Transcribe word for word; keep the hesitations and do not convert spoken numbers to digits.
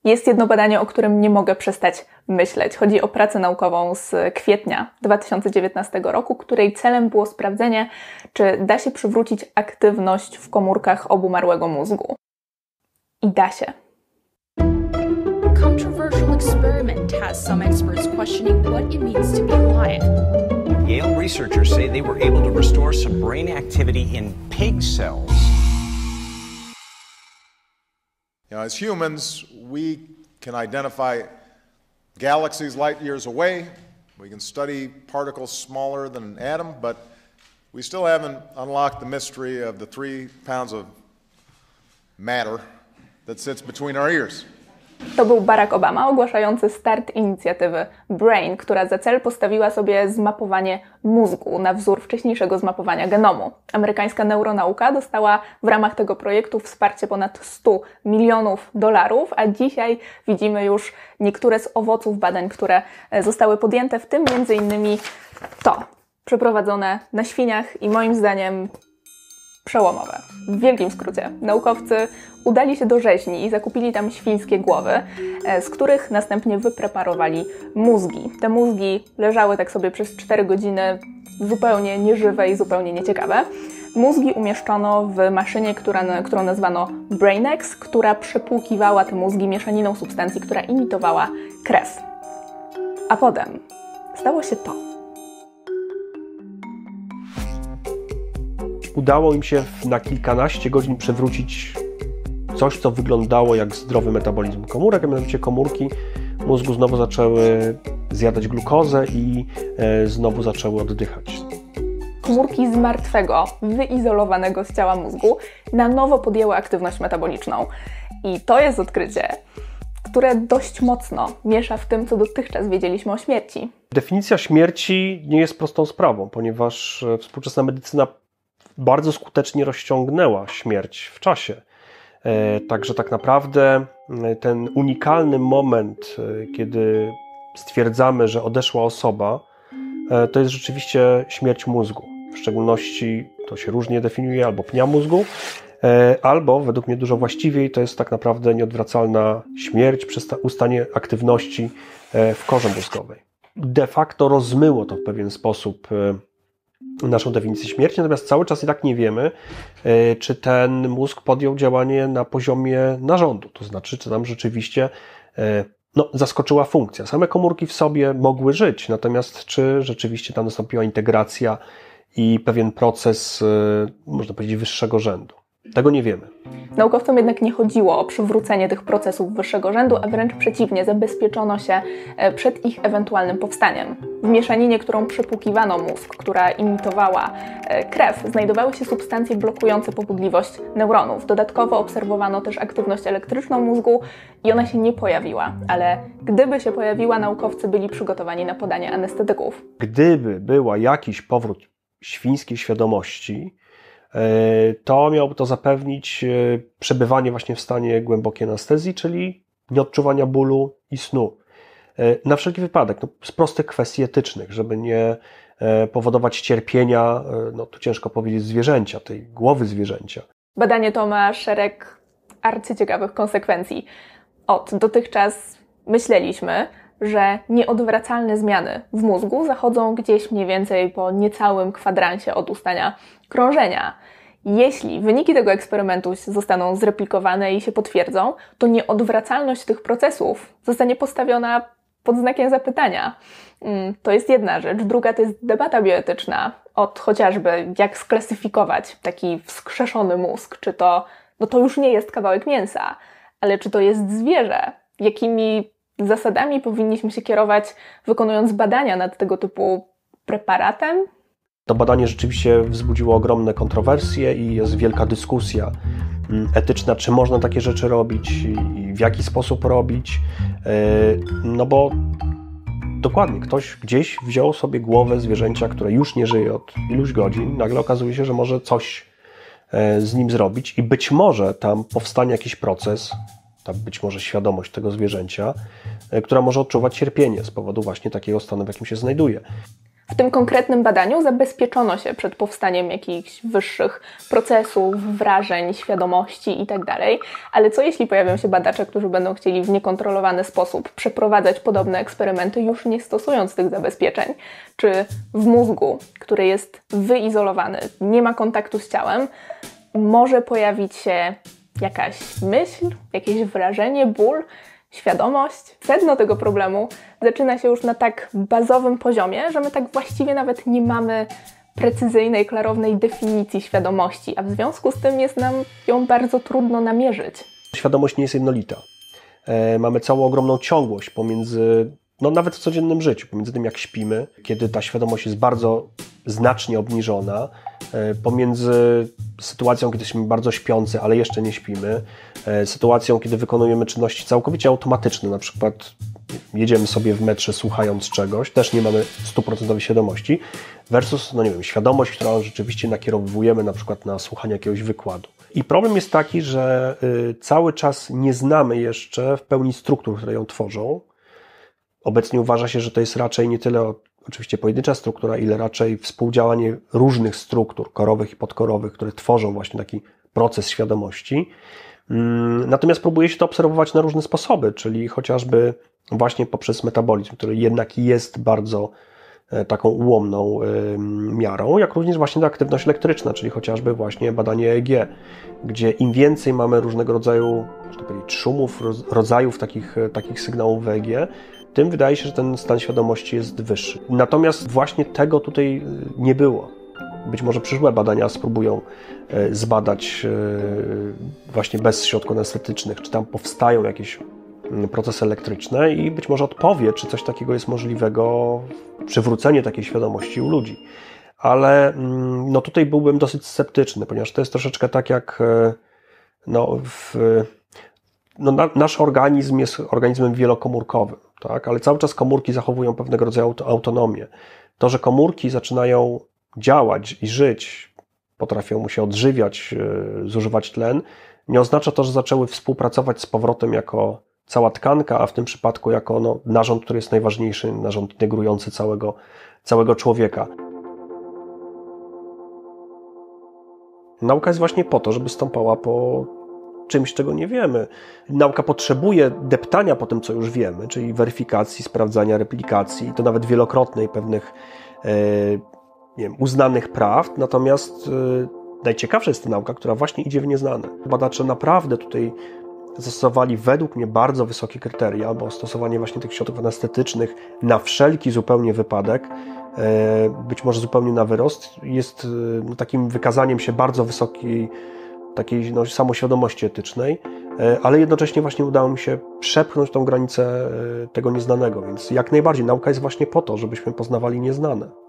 Jest jedno badanie, o którym nie mogę przestać myśleć. Chodzi o pracę naukową z kwietnia dwa tysiące dziewiętnastego roku, której celem było sprawdzenie, czy da się przywrócić aktywność w komórkach obumarłego mózgu. I da się. Controversial experiment has some experts questioning what it means to be alive. Yale researchers say they were able to restore some brain activity in pig cells. You know, as humans, we can identify galaxies light years away. We can study particles smaller than an atom, but we still haven't unlocked the mystery of the three pounds of matter that sits between our ears. To był Barack Obama ogłaszający start inicjatywy BRAIN, która za cel postawiła sobie zmapowanie mózgu na wzór wcześniejszego zmapowania genomu. Amerykańska neuronauka dostała w ramach tego projektu wsparcie ponad stu milionów dolarów, a dzisiaj widzimy już niektóre z owoców badań, które zostały podjęte, w tym między innymi to, przeprowadzone na świniach i moim zdaniem przełomowe. W wielkim skrócie, naukowcy udali się do rzeźni i zakupili tam świńskie głowy, z których następnie wypreparowali mózgi. Te mózgi leżały tak sobie przez cztery godziny zupełnie nieżywe i zupełnie nieciekawe. Mózgi umieszczono w maszynie, która, którą nazwano BrainX, która przepłukiwała te mózgi mieszaniną substancji, która imitowała krew. A potem stało się to. Udało im się na kilkanaście godzin przywrócić coś, co wyglądało jak zdrowy metabolizm komórek, a mianowicie komórki mózgu znowu zaczęły zjadać glukozę i e, znowu zaczęły oddychać. Komórki z martwego, wyizolowanego z ciała mózgu na nowo podjęły aktywność metaboliczną. I to jest odkrycie, które dość mocno miesza w tym, co dotychczas wiedzieliśmy o śmierci. Definicja śmierci nie jest prostą sprawą, ponieważ współczesna medycyna bardzo skutecznie rozciągnęła śmierć w czasie. Także tak naprawdę ten unikalny moment, kiedy stwierdzamy, że odeszła osoba, to jest rzeczywiście śmierć mózgu. W szczególności to się różnie definiuje, albo pnia mózgu, albo według mnie dużo właściwiej to jest tak naprawdę nieodwracalna śmierć przez ustanie aktywności w korze mózgowej. De facto rozmyło to w pewien sposób naszą definicję śmierci, natomiast cały czas i tak nie wiemy, czy ten mózg podjął działanie na poziomie narządu, to znaczy, czy tam rzeczywiście no, zaskoczyła funkcja. Same komórki w sobie mogły żyć, natomiast czy rzeczywiście tam nastąpiła integracja i pewien proces, można powiedzieć, wyższego rzędu. Tego nie wiemy. Naukowcom jednak nie chodziło o przywrócenie tych procesów wyższego rzędu, a wręcz przeciwnie, zabezpieczono się przed ich ewentualnym powstaniem. W mieszaninie, którą przepłukiwano mózg, która imitowała krew, znajdowały się substancje blokujące pobudliwość neuronów. Dodatkowo obserwowano też aktywność elektryczną mózgu i ona się nie pojawiła, ale gdyby się pojawiła, naukowcy byli przygotowani na podanie anestetyków. Gdyby była jakiś powrót świńskiej świadomości, to miałoby to zapewnić przebywanie właśnie w stanie głębokiej anestezji, czyli nieodczuwania bólu i snu. Na wszelki wypadek, no, z prostych kwestii etycznych, żeby nie powodować cierpienia, no tu ciężko powiedzieć, zwierzęcia, tej głowy zwierzęcia. Badanie to ma szereg arcyciekawych konsekwencji. Od dotychczas myśleliśmy, że nieodwracalne zmiany w mózgu zachodzą gdzieś mniej więcej po niecałym kwadransie od ustania krążenia. Jeśli wyniki tego eksperymentu zostaną zreplikowane i się potwierdzą, to nieodwracalność tych procesów zostanie postawiona pod znakiem zapytania. To jest jedna rzecz. Druga to jest debata bioetyczna od chociażby jak sklasyfikować taki wskrzeszony mózg. Czy to, no to już nie jest kawałek mięsa, ale czy to jest zwierzę? Jakimi zasadami powinniśmy się kierować, wykonując badania nad tego typu preparatem? To badanie rzeczywiście wzbudziło ogromne kontrowersje i jest wielka dyskusja etyczna, czy można takie rzeczy robić i w jaki sposób robić. No bo dokładnie, ktoś gdzieś wziął sobie głowę zwierzęcia, które już nie żyje od iluś godzin, nagle okazuje się, że może coś z nim zrobić i być może tam powstanie jakiś proces, ta być może świadomość tego zwierzęcia, która może odczuwać cierpienie z powodu właśnie takiego stanu, w jakim się znajduje. W tym konkretnym badaniu zabezpieczono się przed powstaniem jakichś wyższych procesów, wrażeń, świadomości itd. Ale co jeśli pojawią się badacze, którzy będą chcieli w niekontrolowany sposób przeprowadzać podobne eksperymenty, już nie stosując tych zabezpieczeń? Czy w mózgu, który jest wyizolowany, nie ma kontaktu z ciałem, może pojawić się jakaś myśl, jakieś wrażenie, ból, świadomość? Sedno tego problemu zaczyna się już na tak bazowym poziomie, że my tak właściwie nawet nie mamy precyzyjnej, klarownej definicji świadomości, a w związku z tym jest nam ją bardzo trudno namierzyć. Świadomość nie jest jednolita. E, mamy całą ogromną ciągłość pomiędzy, no nawet w codziennym życiu, pomiędzy tym jak śpimy, kiedy ta świadomość jest bardzo znacznie obniżona, e, pomiędzy sytuacją, kiedy jesteśmy bardzo śpiący, ale jeszcze nie śpimy, e, sytuacją, kiedy wykonujemy czynności całkowicie automatyczne, na przykład jedziemy sobie w metrze słuchając czegoś, też nie mamy stuprocentowej świadomości, versus, no nie wiem, świadomość, którą rzeczywiście nakierowujemy na przykład na słuchanie jakiegoś wykładu. I problem jest taki, że y, cały czas nie znamy jeszcze w pełni struktur, które ją tworzą. Obecnie uważa się, że to jest raczej nie tyle oczywiście pojedyncza struktura, ile raczej współdziałanie różnych struktur korowych i podkorowych, które tworzą właśnie taki proces świadomości. Natomiast próbuje się to obserwować na różne sposoby, czyli chociażby właśnie poprzez metabolizm, który jednak jest bardzo taką ułomną miarą, jak również właśnie ta aktywność elektryczna, czyli chociażby właśnie badanie E E G, gdzie im więcej mamy różnego rodzaju, można powiedzieć, szumów, rodzajów takich, takich sygnałów w E E G, tym wydaje się, że ten stan świadomości jest wyższy. Natomiast właśnie tego tutaj nie było. Być może przyszłe badania spróbują zbadać właśnie bez środków anestetycznych, czy tam powstają jakieś procesy elektryczne i być może odpowie, czy coś takiego jest możliwego, przywrócenie takiej świadomości u ludzi. Ale no tutaj byłbym dosyć sceptyczny, ponieważ to jest troszeczkę tak jak no, w, no, na, nasz organizm jest organizmem wielokomórkowym, tak? Ale cały czas komórki zachowują pewnego rodzaju autonomię. To, że komórki zaczynają działać i żyć, potrafią się odżywiać, zużywać tlen, nie oznacza to, że zaczęły współpracować z powrotem jako cała tkanka, a w tym przypadku jako no, narząd, który jest najważniejszy, narząd integrujący całego, całego człowieka. Nauka jest właśnie po to, żeby stąpała po czymś, czego nie wiemy. Nauka potrzebuje deptania po tym, co już wiemy, czyli weryfikacji, sprawdzania, replikacji, i to nawet wielokrotnej pewnych e, nie wiem, uznanych prawd, natomiast e, najciekawsza jest ta nauka, która właśnie idzie w nieznane. Badacze naprawdę tutaj zastosowali według mnie bardzo wysokie kryteria, bo stosowanie właśnie tych środków anestetycznych na wszelki zupełnie wypadek, być może zupełnie na wyrost, jest no, takim wykazaniem się bardzo wysokiej takiej no, samoświadomości etycznej, ale jednocześnie właśnie udało mi się przepchnąć tą granicę tego nieznanego, więc jak najbardziej nauka jest właśnie po to, żebyśmy poznawali nieznane.